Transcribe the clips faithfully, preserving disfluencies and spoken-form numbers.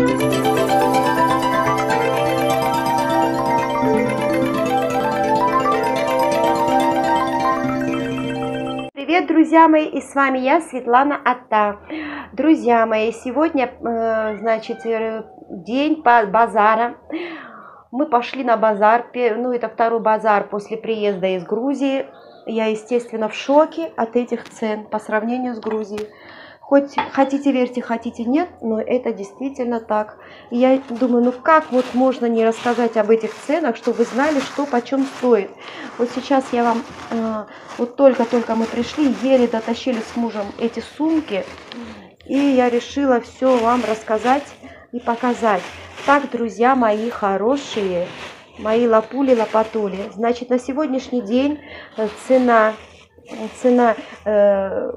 Привет, друзья мои, и с вами я, Светлана Ата. Друзья мои, сегодня, э, значит, день базара. Мы пошли на базар, ну, это второй базар после приезда из Грузии. Я, естественно, в шоке от этих цен по сравнению с Грузией. Хоть хотите верьте, хотите нет, но это действительно так. И я думаю, ну как вот можно не рассказать об этих ценах, чтобы вы знали, что почем стоит. Вот сейчас я вам, э, вот только-только мы пришли, еле дотащили с мужем эти сумки. И я решила все вам рассказать и показать. Так, друзья мои хорошие, мои лапули-лопатули. Значит, на сегодняшний день цена, цена э,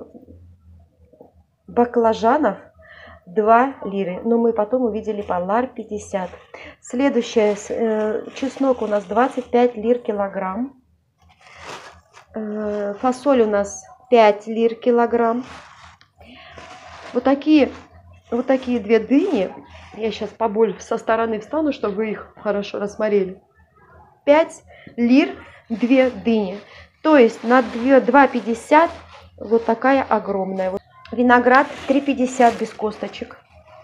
баклажанов два лиры. Но мы потом увидели по лар пятьдесят. Следующее, э, чеснок у нас двадцать пять лир килограмм. Э, фасоль у нас пять лир килограмм. Вот такие, вот такие две дыни. Я сейчас побольше со стороны встану, чтобы вы их хорошо рассмотрели. пять лир две дыни. То есть на два пятьдесят вот такая огромная. Виноград три пятьдесят без косточек.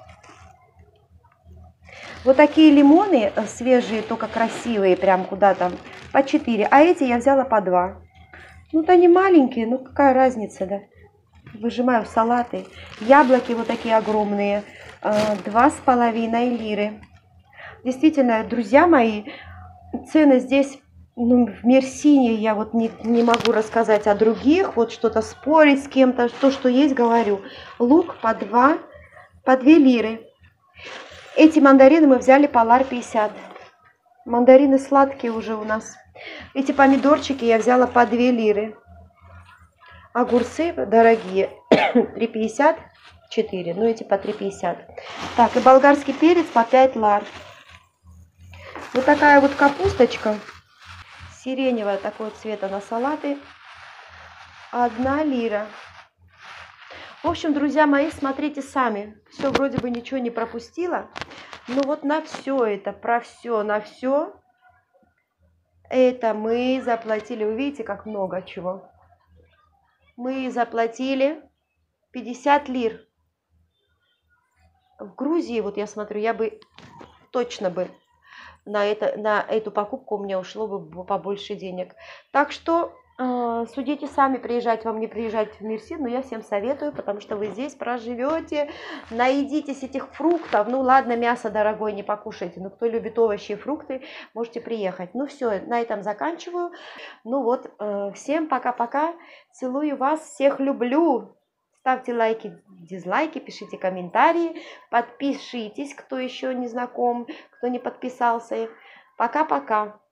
Вот такие лимоны свежие, только красивые, прям куда-то по четыре. А эти я взяла по два. Ну-то они маленькие, ну какая разница, да? Выжимаю в салаты. Яблоки вот такие огромные, два с половиной лиры. Действительно, друзья мои, цены здесь, ну, в Мерсине я вот не, не могу рассказать о других, вот что-то спорить с кем-то, то, что есть, говорю. Лук по два, по две лиры. Эти мандарины мы взяли по лар пятьдесят. Мандарины сладкие уже у нас. Эти помидорчики я взяла по две лиры. Огурцы дорогие, три пятьдесят, четыре, ну эти по три пятьдесят. Так, и болгарский перец по пять лар. Вот такая вот капусточка, сиреневая такого цвета на салаты, одна лира. В общем, друзья мои, смотрите сами. Все, вроде бы ничего не пропустила. Но вот на все это, про все, на все, это мы заплатили. Вы видите, как много чего. Мы заплатили пятьдесят лир. В Грузии, вот я смотрю, я бы точно бы на, это, на эту покупку у меня ушло бы побольше денег. Так что э, судите сами, приезжать вам, не приезжать в Мерсин, но я всем советую, потому что вы здесь проживете, наедитесь этих фруктов. Ну ладно, мясо дорогое не покушайте, но кто любит овощи и фрукты, можете приехать. Ну все, на этом заканчиваю. Ну вот, э, всем пока-пока, целую вас, всех люблю. Ставьте лайки, дизлайки, пишите комментарии, подпишитесь, кто еще не знаком, кто не подписался. Пока-пока.